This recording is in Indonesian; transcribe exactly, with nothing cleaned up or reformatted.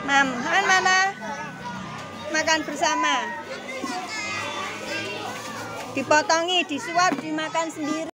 Mam, Han mana? Makan bersama. Dipotongi, disuap, dimakan sendiri.